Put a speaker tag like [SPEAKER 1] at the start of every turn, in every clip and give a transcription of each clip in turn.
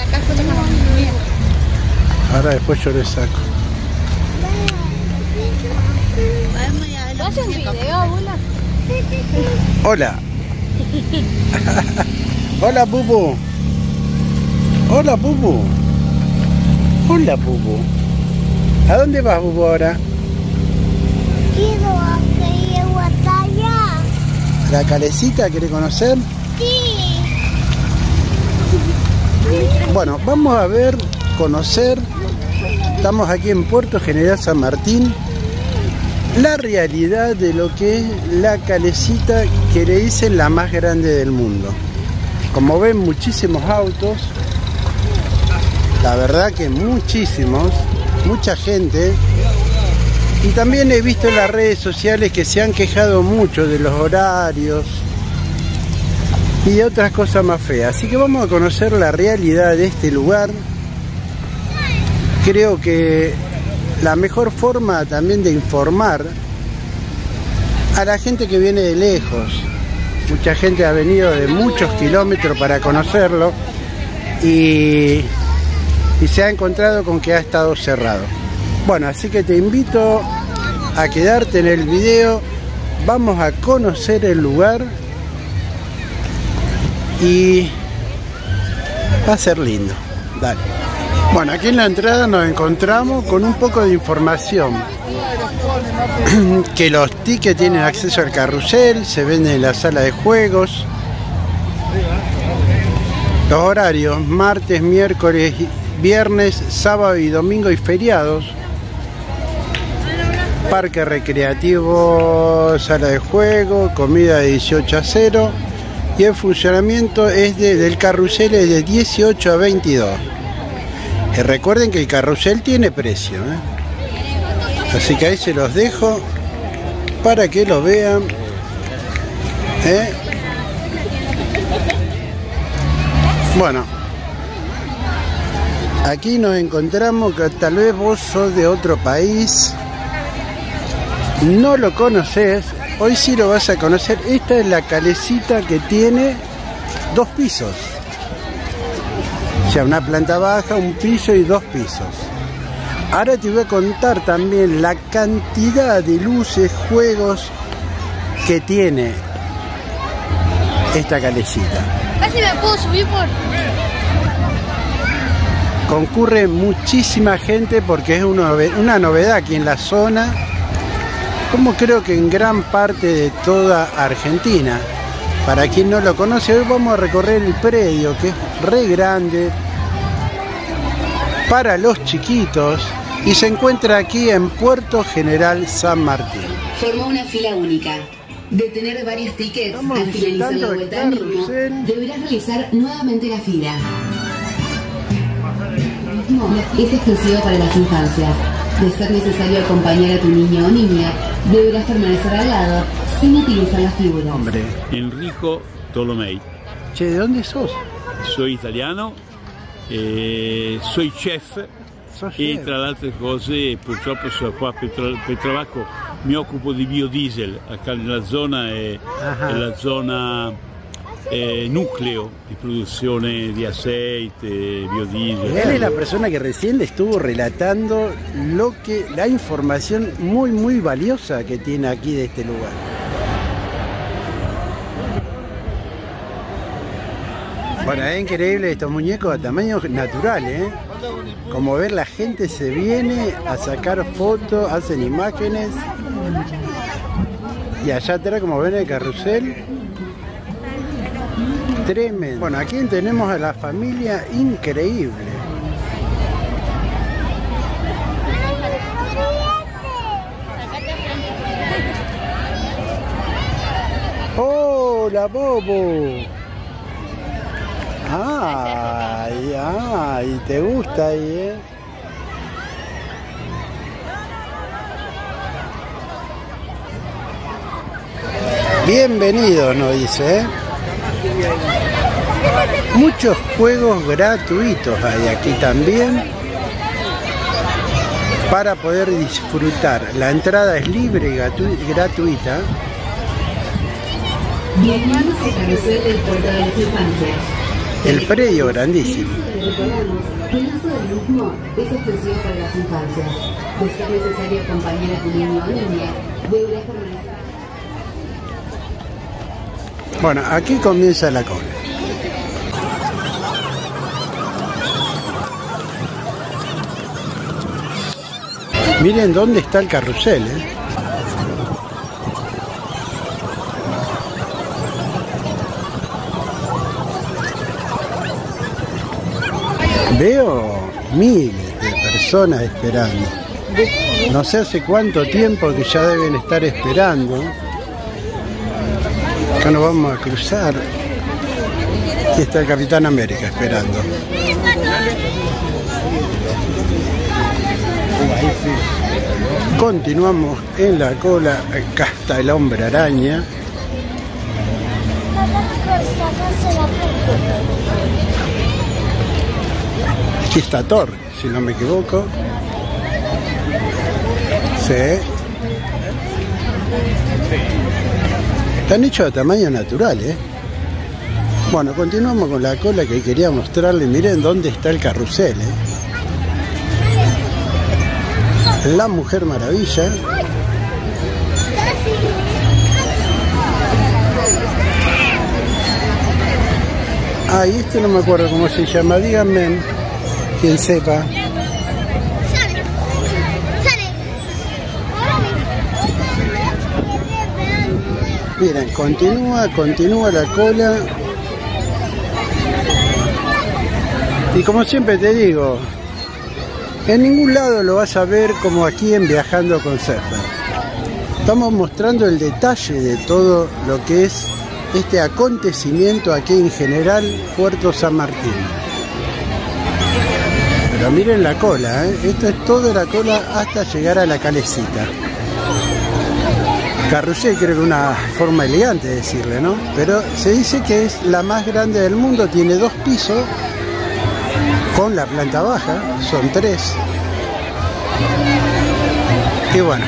[SPEAKER 1] acá después te vamos bien.
[SPEAKER 2] Ahora después yo le saco.
[SPEAKER 1] ¿Haces un video, abuela?
[SPEAKER 2] Hola. Hola, Bubu. Hola, Bubu. Hola, Bubu. ¿A dónde vas, Bubu, ahora?
[SPEAKER 3] Quiero que llego hasta allá.
[SPEAKER 2] ¿La calecita quiere conocer?
[SPEAKER 3] Sí.
[SPEAKER 2] Bueno, vamos a ver, conocer. Estamos aquí en Puerto General San Martín. La realidad de lo que es la calecita, que le dicen la más grande del mundo. Como ven, muchísimos autos. La verdad que muchísimos. Mucha gente. Y también he visto en las redes sociales que se han quejado mucho de los horarios y de otras cosas más feas. Así que vamos a conocer la realidad de este lugar. Creo que la mejor forma también de informar a la gente que viene de lejos. Mucha gente ha venido de muchos kilómetros para conocerlo y se ha encontrado con que ha estado cerrado. Bueno, así que te invito a quedarte en el video. Vamos a conocer el lugar y va a ser lindo. Dale. Bueno, aquí en la entrada nos encontramos con un poco de información. Que los tickets tienen acceso al carrusel, se venden en la sala de juegos. Los horarios: martes, miércoles, viernes, sábado y domingo y feriados. Parque recreativo, sala de juego, comida de 18 a 0. Y el funcionamiento es del carrusel es de 18 a 22. Y recuerden que el carrusel tiene precio, ¿eh? Así que ahí se los dejo para que lo vean, ¿eh? Bueno, aquí nos encontramos, que tal vez vos sos de otro país, no lo conoces, hoy sí lo vas a conocer. Esta es la calecita que tiene 2 pisos. O sea, una planta baja, un piso y 2 pisos. Ahora te voy a contar también la cantidad de luces, juegos que tiene esta calecita.
[SPEAKER 1] Casi me puedo subir por...
[SPEAKER 2] Concurre muchísima gente porque es una novedad aquí en la zona, como creo que en gran parte de toda Argentina. Para quien no lo conoce, hoy vamos a recorrer el predio, que es re grande para los chiquitos, y se encuentra aquí en Puerto General San Martín.
[SPEAKER 4] Forma una fila única. De tener varios tickets al finalizar la vuelta al mismo, deberás realizar nuevamente la fila. Es exclusivo para las infancias. De ser necesario acompañar a tu niño o niña, deberás permanecer al lado sin utilizar las figuras.
[SPEAKER 2] Hombre.
[SPEAKER 5] Enrico Tolomei.
[SPEAKER 2] Che, ¿de dónde sos?
[SPEAKER 5] Soy italiano, soy chef e tra le altre cose purtroppo sono qua per trabajo, mi occupo di biodiesel. Acá nella zona è la zona núcleo di produzione di aceite, biodiesel.
[SPEAKER 2] Él es la persona que recién le estuvo relatando la información muy valiosa que tiene aquí de este lugar. Bueno, es increíble estos muñecos a tamaño natural, ¿eh? Como ver, la gente se viene a sacar fotos, hacen imágenes. Y allá atrás, como ven, el carrusel. Tremendo. Bueno, aquí tenemos a la familia increíble. ¡Hola, Bobo! Ay, te gusta ahí, ¿eh? Bienvenidos, nos dice, ¿eh? Muchos juegos gratuitos hay aquí también para poder disfrutar. La entrada es libre y gratuita.
[SPEAKER 4] Bienvenidos al carrusel del Puerto de las Infancias.
[SPEAKER 2] El predio grandísimo.
[SPEAKER 4] El uso del mismo es exclusivo para las infancias. De ser necesario acompañar a tu niño o niña, deberás permanecer.
[SPEAKER 2] Bueno, aquí comienza la cola. Miren dónde está el carrusel, ¿eh? Veo miles de personas esperando. No sé hace cuánto tiempo que ya deben estar esperando. Acá nos vamos a cruzar. Aquí está el Capitán América esperando. Continuamos en la cola. Acá está el Hombre Araña. Aquí está Thor, si no me equivoco. Sí. Están hechos a tamaño natural, ¿eh? Bueno, continuamos con la cola que quería mostrarle. Miren dónde está el carrusel, ¿eh? La Mujer Maravilla. Ah, y este no me acuerdo cómo se llama. Díganme, quien sepa. Miren, continúa la cola. Y como siempre te digo, en ningún lado lo vas a ver como aquí en Viajando con César. Estamos mostrando el detalle de todo lo que es este acontecimiento aquí en General Puerto San Martín. Pero miren la cola, ¿eh? Esto es toda la cola hasta llegar a la calecita. Carrusel creo que es una forma elegante de decirle, ¿no? Pero se dice que es la más grande del mundo, tiene 2 pisos con la planta baja, son 3. Qué bueno.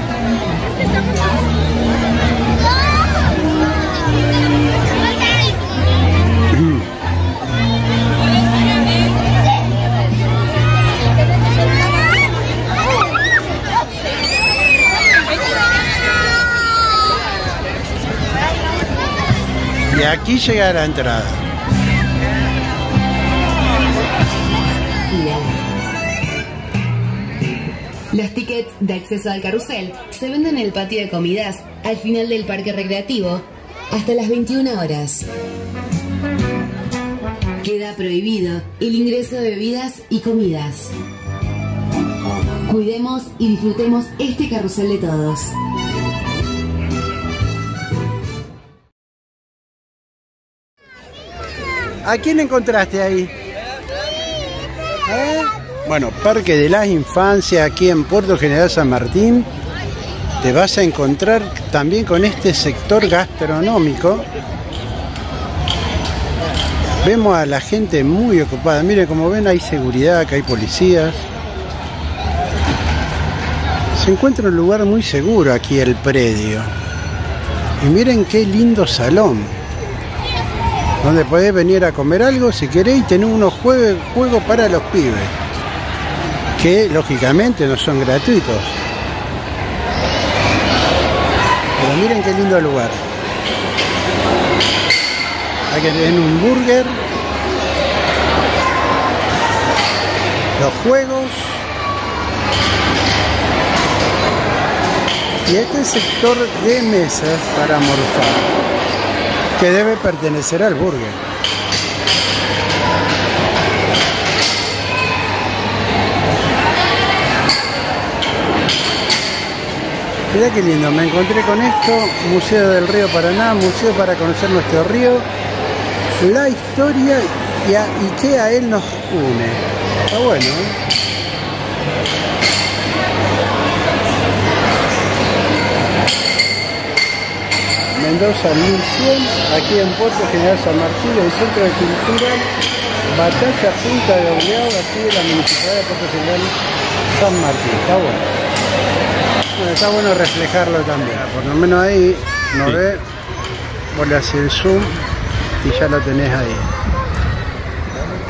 [SPEAKER 2] Y aquí llega la entrada.
[SPEAKER 4] Los tickets de acceso al carrusel se venden en el patio de comidas al final del parque recreativo hasta las 21 horas. Queda prohibido el ingreso de bebidas y comidas. Cuidemos y disfrutemos este carrusel de todos.
[SPEAKER 2] ¿A quién encontraste ahí? ¿Eh? Bueno, Parque de las Infancias aquí en Puerto General San Martín. Te vas a encontrar también con este sector gastronómico. Vemos a la gente muy ocupada. Miren, como ven, hay seguridad, acá hay policías. Se encuentra un lugar muy seguro aquí el predio. Y miren qué lindo salón, donde podés venir a comer algo si queréis, y tener unos juegos para los pibes, que lógicamente no son gratuitos. Pero miren qué lindo lugar. Hay que tener un burger, los juegos, y este sector de mesas para almorzar, que debe pertenecer al burger. Mirá qué lindo, me encontré con esto, Museo del Río Paraná, museo para conocer nuestro río, la historia y que a él nos une. Está bueno, ¿eh? Mendoza 1100, aquí en Puerto General San Martín, el Centro de Cultura Batalla Punta de Obleado, aquí de la Municipalidad de Puerto General San Martín. Está bueno. Bueno, está bueno reflejarlo también. Por lo menos ahí no ve, vos le haces el zoom y ya lo tenés ahí.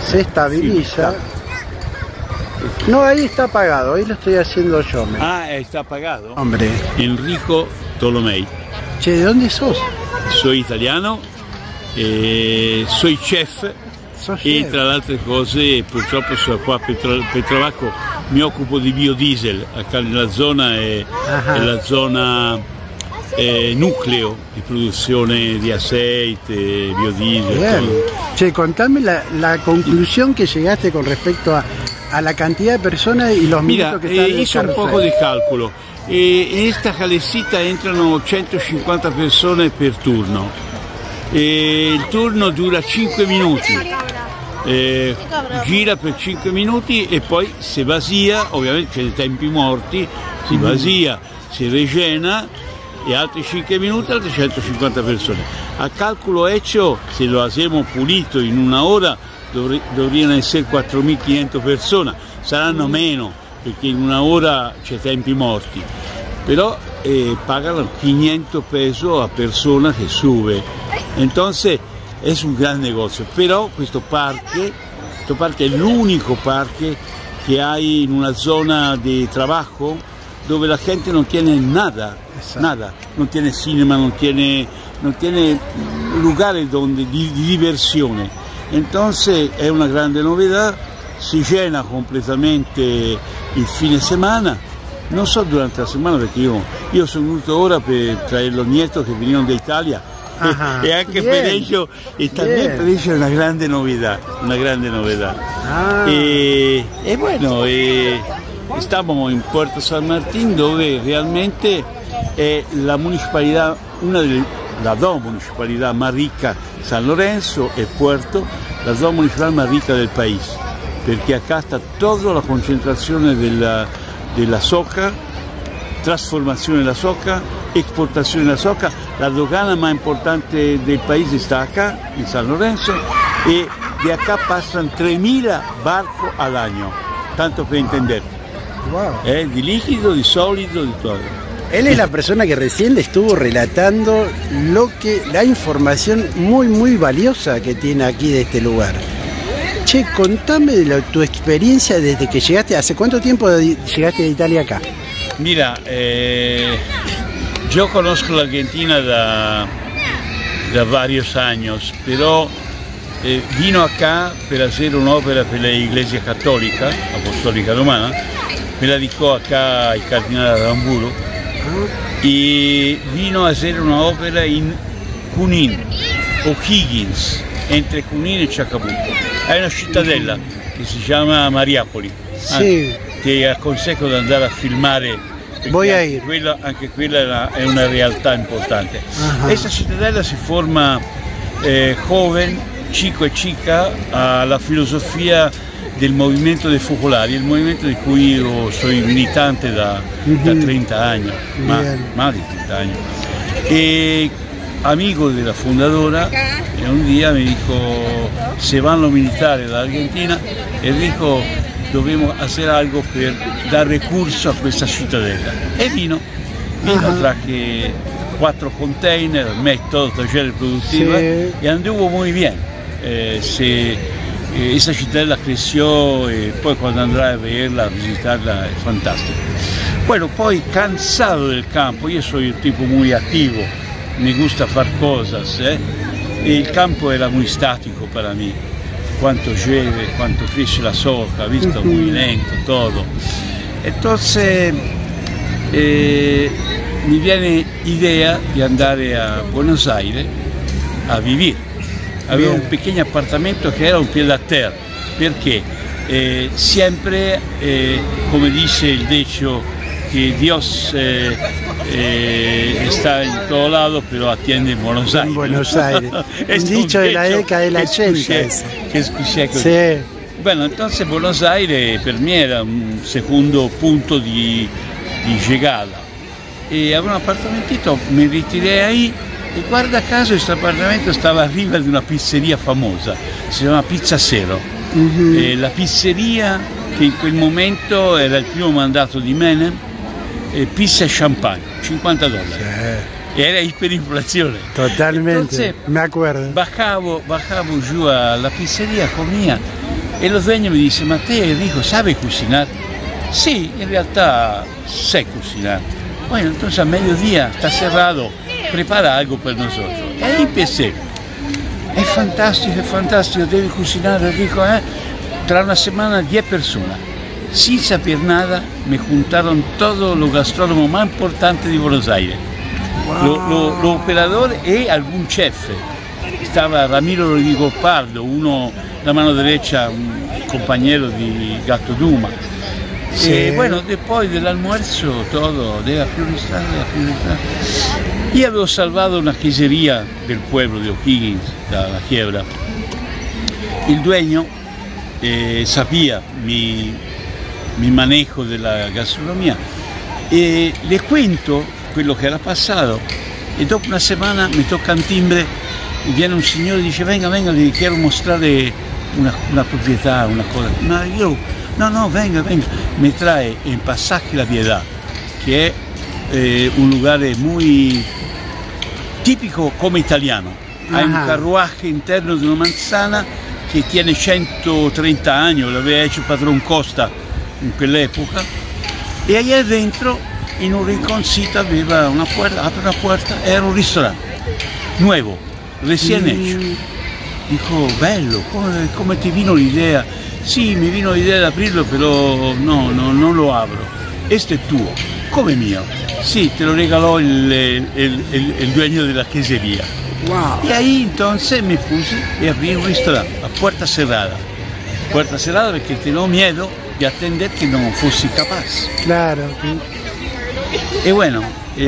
[SPEAKER 2] se estabiliza. No, ahí está apagado, ahí lo estoy haciendo yo.
[SPEAKER 5] Está apagado.
[SPEAKER 2] Hombre.
[SPEAKER 5] Enrico Tolomei.
[SPEAKER 2] Che, ¿de dónde sos?
[SPEAKER 5] Soy italiano, soy chef. E tra le altre cose purtroppo sono qua per trabajo, mi occupo di biodiesel, acá nella zona è la zona nucleo di produzione di aceite, biodiesel.
[SPEAKER 2] Che, contame la conclusión que llegaste con respecto a la cantidad de personas y los minutos que están en el
[SPEAKER 5] hice un poco di calcolo, in questa calesita entrano 150 persone per turno, il turno dura 5 minuti. Gira per 5 minuti e poi si vasia, ovviamente c'è dei tempi morti, si vasia, si regena e altri 5 minuti, altre 150 persone. A calcolo hecho, se lo hacemos pulito in una ora, dovrebbero essere 4.500 persone, saranno meno perché in una ora c'è tempi morti, però pagano 500 pesos a persona che sube. Entonces es un gran negocio, però questo parque è l'unico parque che hai in una zona di trabajo dove la gente non tiene nada, non tiene cinema, non tiene lugares di diversione. Entonces è una grande novità, si llena completamente il fine settimana, non so durante la settimana perché io sono venuto ora per traere los nietos che venivano d'Italia. E anche per ello, e también per ello è una grande novità, e bueno, estamos in Puerto San Martín, dove realmente è la municipalidad, las dos municipalidades más ricas, San Lorenzo e Puerto, las dos municipalidades más ricas del país, perché acá está toda la concentrazione della soja, trasformazione della soja, exportazione della soja. La dogana más importante del país está acá, en San Lorenzo, y de acá pasan 3.000 barcos al año, tanto para entender.
[SPEAKER 2] Wow.
[SPEAKER 5] De líquido, de sólido, de todo.
[SPEAKER 2] Él es la persona que recién le estuvo relatando la información muy valiosa que tiene aquí de este lugar. Che, contame de tu experiencia desde que llegaste. ¿Hace cuánto tiempo llegaste de Italia acá?
[SPEAKER 5] Mira, yo conozco la Argentina da varios años, pero vino acá per hacer un'opera per la Iglesia Católica, Apostólica Romana, me la dedicó acá el Cardinal Aramburu, y vino a hacer una ópera en Junín, O'Higgins, entre Junín y Chacabuco. Hay una cittadella che si chiama Mariapoli, che aconsejo di andare a filmare.
[SPEAKER 2] Voy a ir.
[SPEAKER 5] Anche quella è una realtà importante. Questa cittadella si forma joven, chico e chica alla filosofia del movimento dei focolari, il movimento di cui io sono militante da 30 anni, más di 30 anni. E amigo della fundadora, e un dia mi dijo, se vanno militari dall'Argentina, Enrico, dobbiamo hacer algo per dar recurso a questa cittadella. E vino traje 4 container, todo taller productivo, y anduvo muy bien. Esa cittadella creció, e poi quando andrai a verla, a visitarla, è fantastico. Bueno, poi cansado del campo, io sono un tipo muy attivo, mi gusta far cosas, e il campo era muy estático para mí. Cuánto llueve, cuánto cresce la soja, visto, muy lento, todo. Entonces mi viene idea di andare a Buenos Aires a vivere. Avevo un pequeño appartamento che era un pied a terra, perché sempre, come dice il dicho, que Dios está en todo lado, pero atiende en Buenos Aires.
[SPEAKER 2] En Buenos Aires. Un dicho de la década del 80.
[SPEAKER 5] Que escuché così. Bueno, entonces Buenos Aires per me era un secondo punto di llegada. E avevo un appartamentito, mi ritiré ahí, e guarda caso questo appartamento stava arriba di una pizzeria famosa, si chiama Pizza Zero. La pizzeria che in quel momento era il primo mandato di Menem, pizza e champagne, $50. Era hiperinflazione.
[SPEAKER 2] Totalmente,
[SPEAKER 5] Entonces,
[SPEAKER 2] me acuerdo.
[SPEAKER 5] Bajavo giù alla pizzeria, comía, E lo dueño mi dice, Matteo, Enrico, ¿sabe cocinar? Sí, en realtà sé cocinar. Bueno, entonces a mediodía está cerrado, prepara algo per nosotros. Y ahí empecé. Es fantástico, debe cocinar, Enrico, ¿eh? Tra una semana 10 personas. Sin saber nada, me juntaron todos los gastrónomos más importantes de Buenos Aires. Los operadores y algún chef. Estaba Ramiro Rodrigo Pardo, uno, la mano derecha, un compañero de Gatto Duma.
[SPEAKER 2] Sí.
[SPEAKER 5] Bueno, después del almuerzo todo, debe aprire un ristorante. Io avevo salvato una quesería del pueblo de O'Higgins, dalla quiebra. Il dueño sabía mi manejo de la gastronomía. Le cuento quello che era passato e dopo una settimana mi tocca un timbre, viene un signore e dice venga, vi quiero mostrare una proprietà, una cosa. Ma io, no, venga, mi trae en Pasaje La Piedad, che è un lugar muy típico come italiano. Hay un carruaje interno di una manzana che tiene 130 anni, l'aveva hecho Padrón Costa in quell'epoca, e allá dentro in un rinconcito aveva una puerta, apre una puerta, era un ristorante nuovo, recién hecho. Dico, bello, come ti vino l'idea? Sì, mi vino l'idea di aprirlo, però no, non lo apro. Questo è tuo, come mio. Sì, te lo regaló el dueño de la quesería.
[SPEAKER 2] Wow.
[SPEAKER 5] Y ahí entonces me puse y abrí un restaurante a puerta cerrada. Puerta cerrada perché tengo miedo di attendere che non fossi capace.
[SPEAKER 2] Claro.
[SPEAKER 5] E bueno,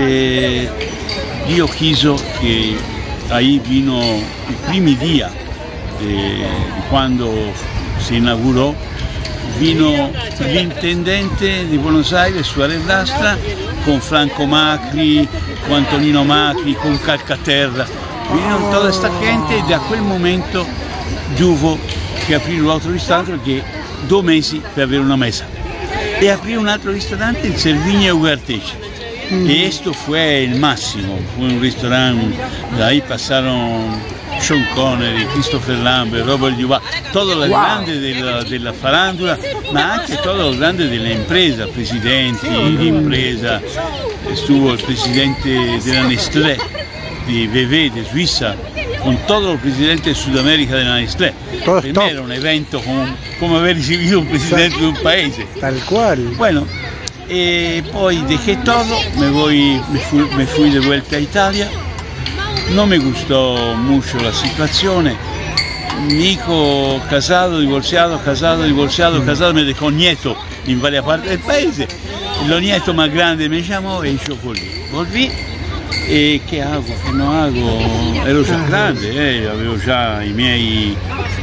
[SPEAKER 5] Dio quiso che ahí vino i primi día quando si inauguró, vino l'intendente di Buenos Aires, Suárez Lastra, con Franco Macri, con Antonino Macri, con Calcaterra. Vinieron toda esta gente e da quel momento tuvo che aprire un altro ristorante perché 2 mesi per avere una mesa. E aprire un altro ristorante in Cerviña e Ugarteche. Y esto fue el máximo, fue un restaurante, de ahí pasaron Sean Connery, Christopher Lambert, Robert Duvall, todos los grandes de la farándula, ma anche todos los grandes de la empresa, presidenti di impresa, estuvo el presidente de la Nestlé, de BV, de Suiza, con todos los presidentes de Sudamérica de la Nestlé. Primero era un evento como haber recibido un presidente de un país.
[SPEAKER 2] Tal cual.
[SPEAKER 5] Bueno, poi dejé todo, me fui de vuelta a Italia, no me gustó mucho la situación, mi hijo casado, divorciado, me dejó nieto en varias partes del país, los nietos más grandes me llamó y yo volví, e che hago, che non hago, ero già grande, avevo già i miei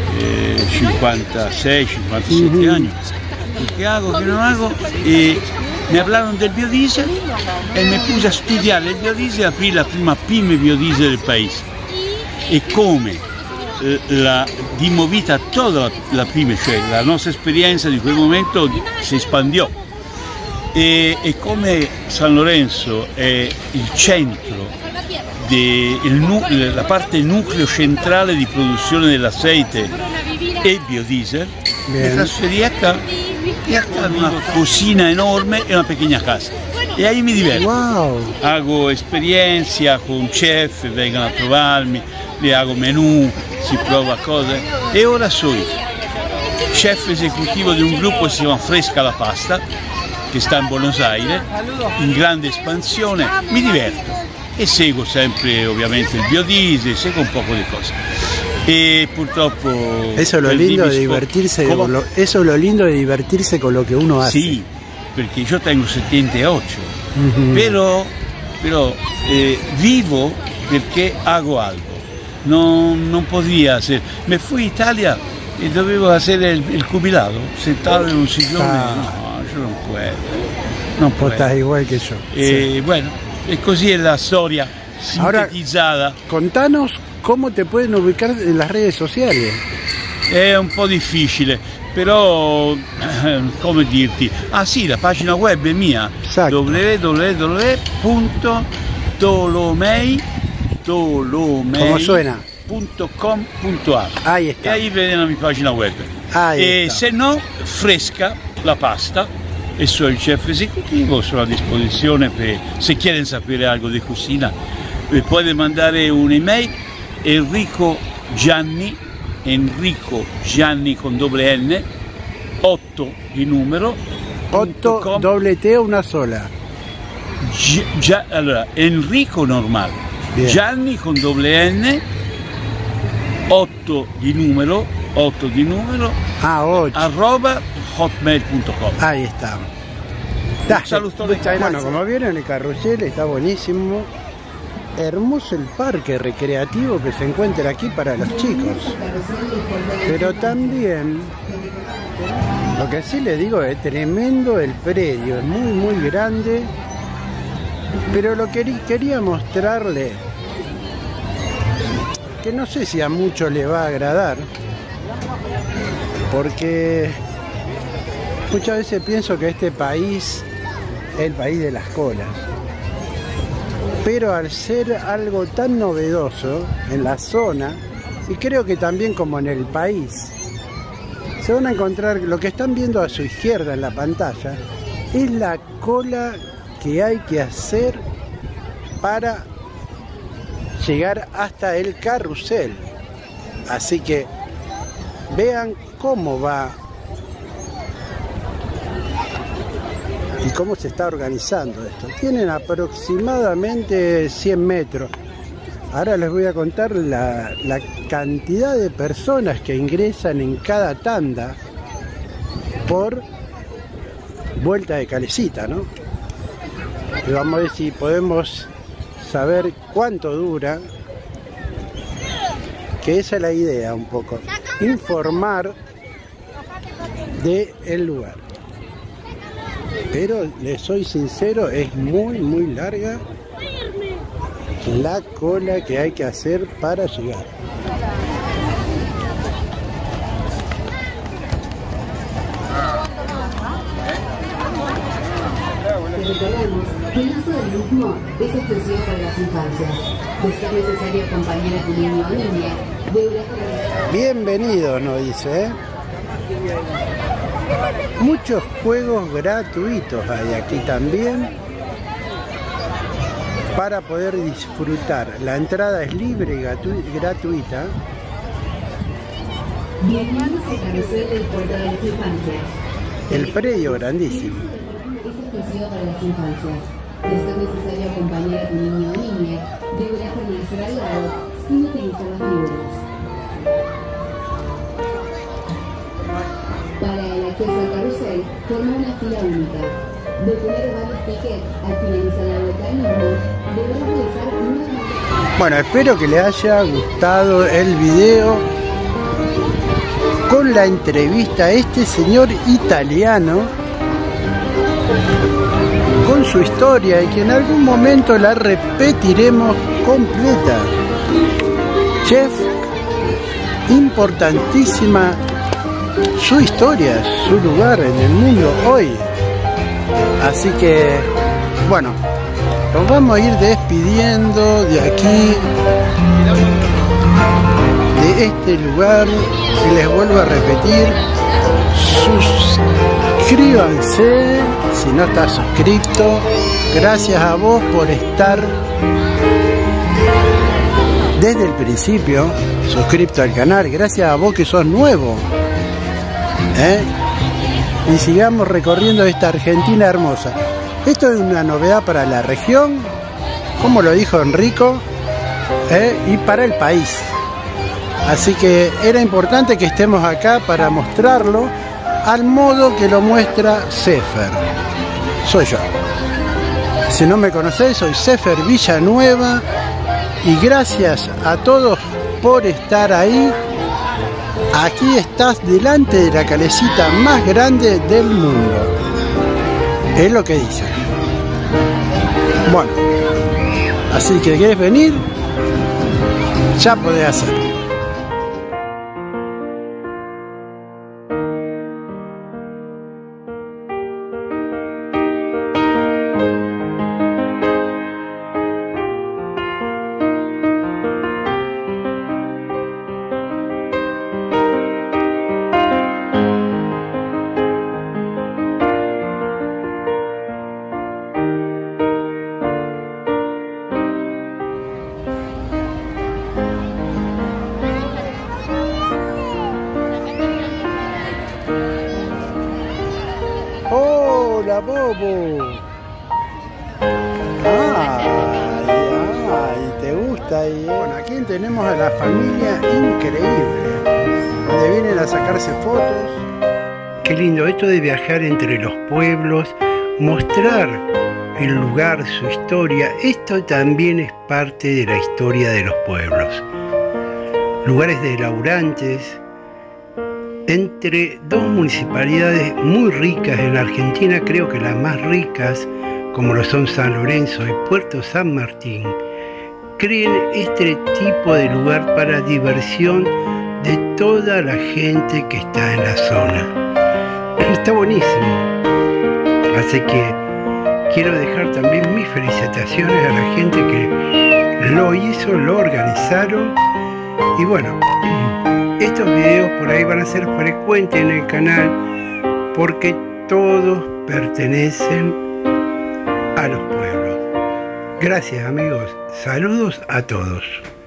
[SPEAKER 5] 56-57 anni, che hago, che non hago, e mi hablaron del biodiesel e mi puse a studiare il biodiesel e aprì la prima pyme biodiesel del paese. E come dimmo vita a tutta la pyme, cioè la nostra esperienza di quel momento si espandiò. E come San Lorenzo è il centro, la parte nucleo centrale di produzione dell'aceite e biodiesel, mi trasferì acá. Y acá una cocina enorme y una pequeña casa. Y ahí me divierto.
[SPEAKER 2] Wow.
[SPEAKER 5] Hago experiencia con chef, vengan a probarmi, le hago menú, si prueba cosas. Y ahora soy chef ejecutivo de un grupo que se llama Fresca la Pasta, que está en Buenos Aires, in grande espansione. Mi diverto e seguo sempre ovviamente il biodiesel, seguo un poco di cose. E purtroppo
[SPEAKER 2] eso es lo lindo de divertirse eso es lo lindo de divertirse con lo que uno hace.
[SPEAKER 5] Sí, perché io tengo 78, però vivo perché hago algo. Non podía hacer. Me fui a Italia e dovevo hacer il jubilado, sentado en un sillón. No, yo non puedo. Non puedo.
[SPEAKER 2] Estás igual que yo.
[SPEAKER 5] Sí. Bueno, e così è la storia sintetizzata.
[SPEAKER 2] Ahora, contanos cómo te pueden ubicar en las redes sociales.
[SPEAKER 5] È un po' difficile, però come dirti? Ah sì, la pagina web è mia, www.tolomei.com.ar.
[SPEAKER 2] Ahí está.
[SPEAKER 5] E ahí vedi la mia pagina web. Se no, fresca la pasta. E sono il chef esecutivo, sono a disposizione se quieren sapere algo di cucina. Puede mandare un'email Enrico Gianni con doble N, 8 di numero.
[SPEAKER 2] 8 doble T o una sola?
[SPEAKER 5] Allora, Enrico normal,
[SPEAKER 2] Bien.
[SPEAKER 5] Gianni con doble N, 8 di numero, 8. arroba hotmail.com.
[SPEAKER 2] Ahí está. Bueno, como vieron, el carrusel está buenísimo. Hermoso el parque recreativo que se encuentra aquí para los chicos. Pero también, lo que sí les digo, es tremendo el predio, es muy muy grande. Pero lo que quería mostrarle, que no sé si a muchos le va a agradar, porque muchas veces pienso que este país es el país de las colas. Pero al ser algo tan novedoso en la zona, y creo que también como en el país, se van a encontrar, lo que están viendo a su izquierda en la pantalla, es la cola que hay que hacer para llegar hasta el carrusel. Así que vean cómo va y cómo se está organizando esto. Tienen aproximadamente 100 metros. Ahora les voy a contar la cantidad de personas que ingresan en cada tanda por vuelta de calecita, ¿no? Y vamos a ver si podemos saber cuánto dura, que esa es la idea un poco, informar del lugar. Pero les soy sincero, es muy muy larga la cola que hay que hacer para llegar.
[SPEAKER 4] Recordamos que el uso del mismo es exclusivo para las infancias. De ser necesario acompañar a tu niño o niña, deberás realizar...
[SPEAKER 2] Bienvenidos, nos dice, ¿eh? Muchos juegos gratuitos hay aquí también para poder disfrutar. La entrada es libre y gratuita.
[SPEAKER 4] Bienvenidos al carrusel del puerto de las infancias.
[SPEAKER 2] El predio grandísimo.
[SPEAKER 4] Es exclusivo para las infancias. De ser necesario acompañar a tu niño o niña, deberás permanecer al lado sin utilizar las figuras. Para el acceso al carrusel, forma una fila única. De tener varios tickets al finalizar la vuelta del mismo, deberás realizar una...
[SPEAKER 2] Bueno, espero que les haya gustado el video con la entrevista a este señor italiano, con su historia, y que en algún momento la repetiremos completa. Chef, importantísima su historia, su lugar en el mundo hoy. Así que, bueno, nos vamos a ir despidiendo de aquí, de este lugar, y les vuelvo a repetir, suscríbanse si no estás suscrito. Gracias a vos por estar desde el principio suscrito al canal. Gracias a vos que sos nuevo, y sigamos recorriendo esta Argentina hermosa. Esto es una novedad para la región, como lo dijo Enrico, y para el país. Así que era importante que estemos acá para mostrarlo al modo que lo muestra Sefer. Soy yo. Si no me conocéis, soy Sefer Villanueva, y gracias a todos por estar ahí. Aquí estás delante de la calecita más grande del mundo. Es lo que dicen. Bueno, así que ¿querés venir? Ya podés hacerlo. Hola, Bobo. Ay, ¿te gusta ahí? Bueno, aquí tenemos a la familia increíble, donde vienen a sacarse fotos. Qué lindo esto de viajar entre los pueblos, mostrar el lugar, su historia. Esto también es parte de la historia de los pueblos. Lugares de laburantes, entre dos municipalidades muy ricas en Argentina, creo que las más ricas, como lo son San Lorenzo y Puerto San Martín, creen este tipo de lugar para diversión de toda la gente que está en la zona. Está buenísimo. Así que quiero dejar también mis felicitaciones a la gente que lo hizo, lo organizaron. Y bueno, estos videos por ahí van a ser frecuentes en el canal porque todos pertenecen a los pueblos. Gracias amigos, saludos a todos.